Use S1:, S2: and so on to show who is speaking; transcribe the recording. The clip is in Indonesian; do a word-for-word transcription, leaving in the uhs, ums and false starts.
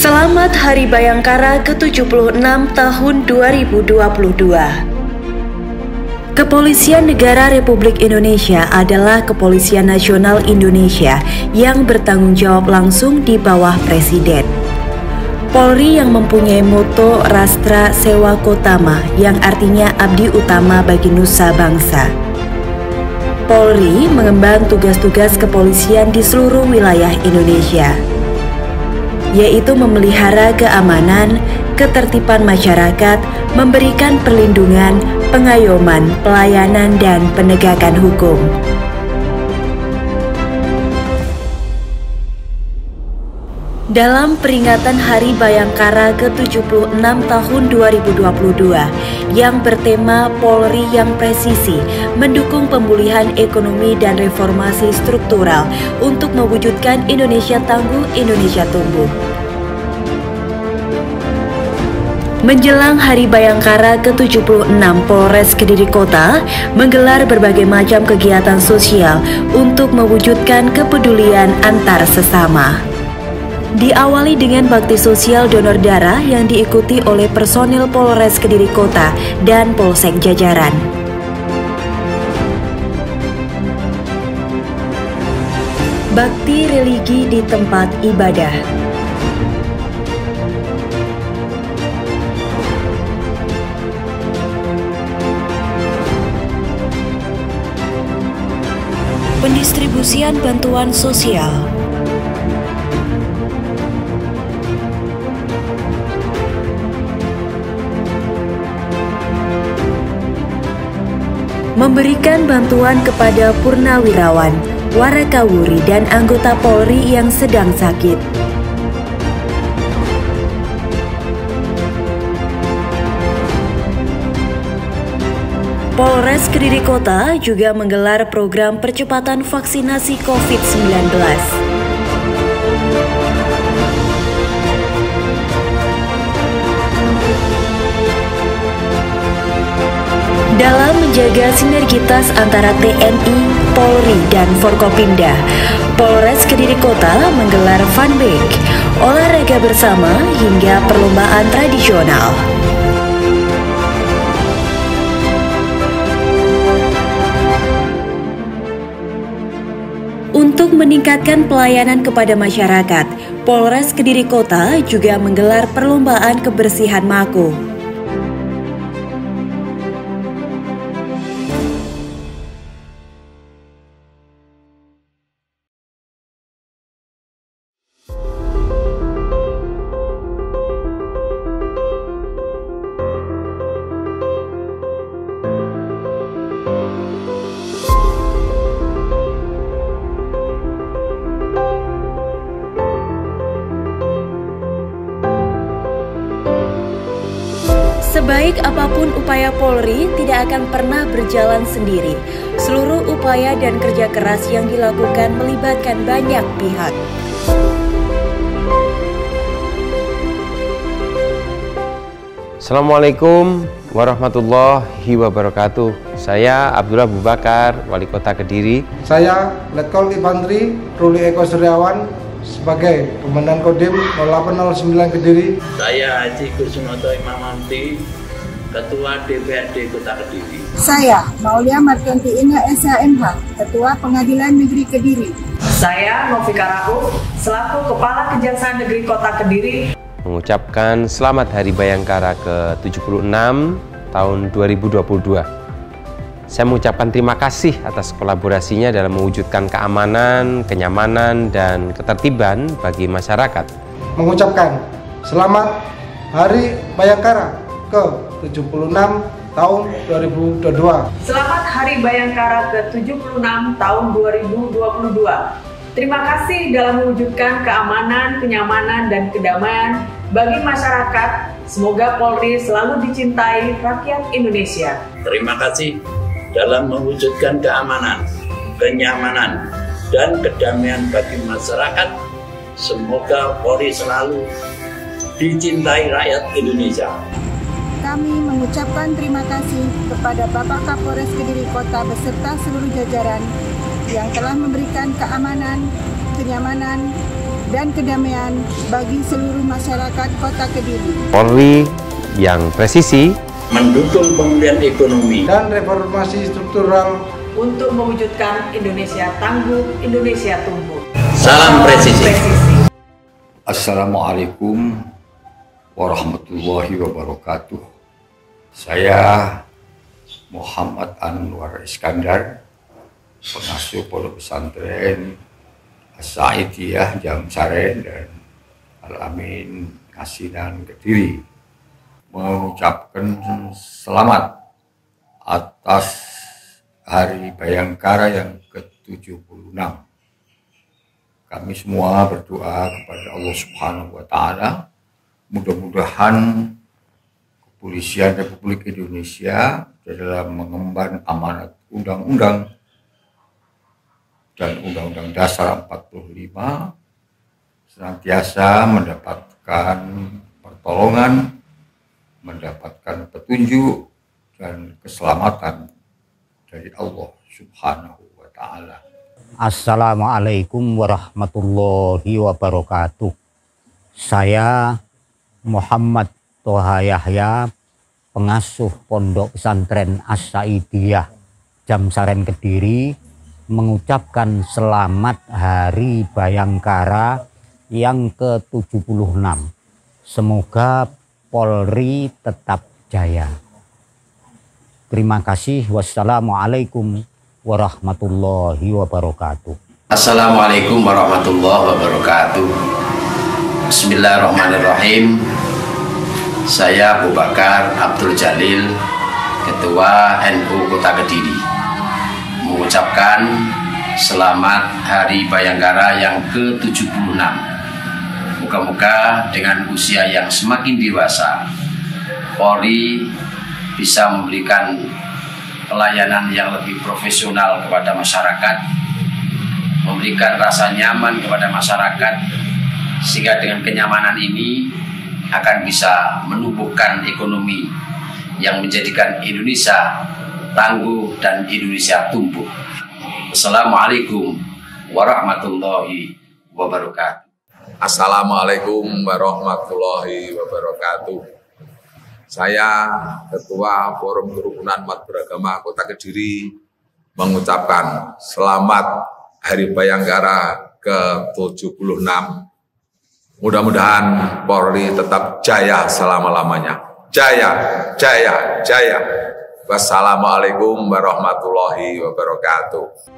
S1: Selamat Hari Bayangkara ke tujuh puluh enam tahun dua ribu dua puluh dua. Kepolisian Negara Republik Indonesia adalah Kepolisian Nasional Indonesia yang bertanggung jawab langsung di bawah Presiden. Polri yang mempunyai moto Rastra Sewa Kotama yang artinya abdi utama bagi nusa bangsa. Polri mengemban tugas-tugas kepolisian di seluruh wilayah Indonesia, yaitu memelihara keamanan, ketertiban masyarakat, memberikan perlindungan, pengayoman, pelayanan, dan penegakan hukum. Dalam peringatan Hari Bayangkara ke tujuh puluh enam tahun dua ribu dua puluh dua yang bertema Polri yang Presisi mendukung pemulihan ekonomi dan reformasi struktural untuk mewujudkan Indonesia Tangguh, Indonesia Tumbuh. Menjelang Hari Bayangkara ke tujuh puluh enam, Polres Kediri Kota menggelar berbagai macam kegiatan sosial untuk mewujudkan kepedulian antar sesama. Diawali dengan bakti sosial donor darah yang diikuti oleh personil Polres Kediri Kota dan Polsek jajaran. Bakti religi di tempat ibadah. Pendistribusian bantuan sosial. Memberikan bantuan kepada purnawirawan, warakawuri, dan anggota Polri yang sedang sakit. Polres Kediri Kota juga menggelar program percepatan vaksinasi covid sembilan belas. Dalam menjaga sinergitas antara T N I, Polri, dan Forkopimda, Polres Kediri Kota menggelar fun week, olahraga bersama hingga perlombaan tradisional. Untuk meningkatkan pelayanan kepada masyarakat, Polres Kediri Kota juga menggelar perlombaan kebersihan Mako. Sebaik apapun upaya Polri tidak akan pernah berjalan sendiri. Seluruh upaya dan kerja keras yang dilakukan melibatkan banyak pihak.
S2: Assalamualaikum warahmatullahi wabarakatuh. Saya Abdullah Abu Bakar, Wali Kota Kediri.
S3: Saya Letkol Infantri Ruli Eko Suryawan sebagai Komandan Kodim nol delapan nol sembilan Kediri.
S4: Saya Haji Kusunoto Imamamti, Ketua D P R D Kota Kediri.
S5: Saya Maulia Martianti Ina S H M H, Ketua Pengadilan Negeri Kediri.
S6: Saya Novika Rauf, selaku Kepala Kejaksaan Negeri Kota Kediri,
S2: mengucapkan Selamat Hari Bayangkara ke tujuh puluh enam tahun dua ribu dua puluh dua. Saya mengucapkan terima kasih atas kolaborasinya dalam mewujudkan keamanan, kenyamanan, dan ketertiban bagi masyarakat.
S3: Mengucapkan Selamat Hari Bayangkara ke tujuh puluh enam tahun dua ribu dua puluh dua.
S6: Selamat Hari Bayangkara ke tujuh puluh enam tahun dua ribu dua puluh dua. Terima kasih dalam mewujudkan keamanan, kenyamanan, dan kedamaian bagi masyarakat. Semoga Polri selalu dicintai rakyat Indonesia.
S4: Terima kasih dalam mewujudkan keamanan, kenyamanan, dan kedamaian bagi masyarakat. Semoga Polri selalu dicintai rakyat Indonesia.
S5: Kami mengucapkan terima kasih kepada Bapak Kapolres Kediri Kota beserta seluruh jajaran yang telah memberikan keamanan, kenyamanan, dan kedamaian bagi seluruh masyarakat Kota Kediri.
S2: Polri yang presisi,
S4: mendukung pemulihan ekonomi
S3: dan reformasi struktural
S6: untuk mewujudkan Indonesia tangguh, Indonesia tumbuh.
S4: Salam presisi.
S7: Assalamualaikum warahmatullahi wabarakatuh. Saya Muhammad Anwar Iskandar, pengasuh Pondok Pesantren As-Saidiyah Jamsaren dan Al-Amin Asinan Kediri, mengucapkan selamat atas Hari Bayangkara yang ke tujuh puluh enam. Kami semua berdoa kepada Allah Subhanahu wa Ta'ala, mudah-mudahan Kepolisian Republik Indonesia dalam mengemban amanat undang-undang dan Undang-Undang Dasar empat puluh lima senantiasa mendapatkan pertolongan, mendapatkan petunjuk dan keselamatan dari Allah Subhanahu wa Ta'ala.
S8: Assalamualaikum warahmatullahi wabarakatuh. Saya Muhammad Toha Yahya, pengasuh Pondok Pesantren As-Saidiyah Jamsaren Kediri, mengucapkan selamat Hari Bayangkara yang ke tujuh puluh enam. Semoga Polri tetap jaya. Terima kasih. Wassalamualaikum warahmatullahi wabarakatuh.
S9: Assalamualaikum warahmatullahi wabarakatuh. Bismillahirrahmanirrahim. Saya Abu Bakar Abdul Jalil, Ketua N U Kota Kediri, mengucapkan selamat Hari Bayangkara yang ke tujuh puluh enam. Moga-moga dengan usia yang semakin dewasa, Polri bisa memberikan pelayanan yang lebih profesional kepada masyarakat, memberikan rasa nyaman kepada masyarakat, sehingga dengan kenyamanan ini akan bisa menumbuhkan ekonomi yang menjadikan Indonesia tangguh dan Indonesia tumbuh. Assalamualaikum warahmatullahi wabarakatuh.
S10: Assalamualaikum warahmatullahi wabarakatuh. Saya Ketua Forum Kerukunan Umat Beragama Kota Kediri mengucapkan selamat Hari Bayangkara ke tujuh puluh enam. Mudah-mudahan Polri tetap jaya selama-lamanya. Jaya, jaya, jaya. Wassalamualaikum warahmatullahi wabarakatuh.